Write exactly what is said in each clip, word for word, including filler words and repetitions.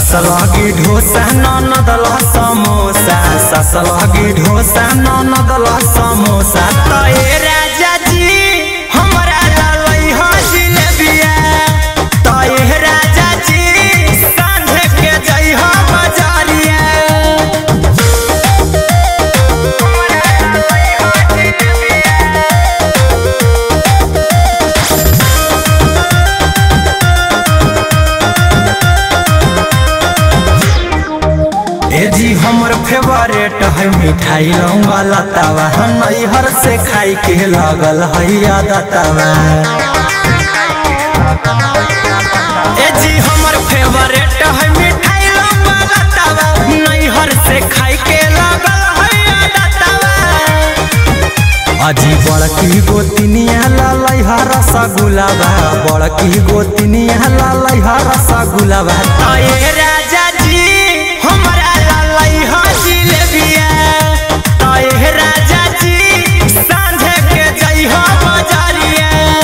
सस लगी ढोसा ननद ल समोसा सस लगी ढोसा ननद ल समोसा त ए राजा जी हमरा ललई ह जिलेबिया त ए राजा जी सांझ के जई ह बाजारिया ए जी हमर फेवरेट है मिठाई लौंगा लतावा नैहर से खाई के लगल है आदतवा। ए जी हमर फेवरेट है मिठाई लौंगा लतावा नैहर से खाई के लगल है आदतवा। अजी बड़की गोतिनिया लालै ह रसगुल्लावा बड़की गोतिनिया लालै ह रसगुल्लावा त ए राजा जी हमरा ललई ह जिलेबिया त ए राजा जी सांझ के जई ह बाजारिया।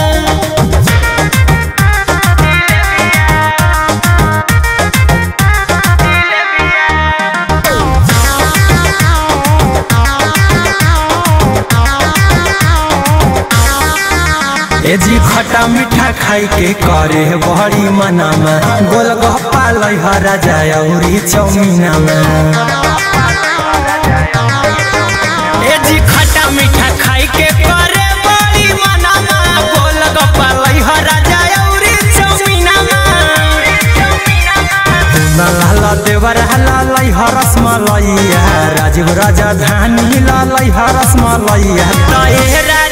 ए जी खट्टा मीठा खाई के करे बड़ी मनामा गोलगप्पा लै ह राजा औरी चौमीनामा। ए जी खट्टा मीठा खाई के करे बड़ी मनामा गोलगप्पा लै ह राजा औरी चौमीनामा। लाला देवर लै ह रसमलैया राजीव राजा धानी लै ह रसमलैया त ए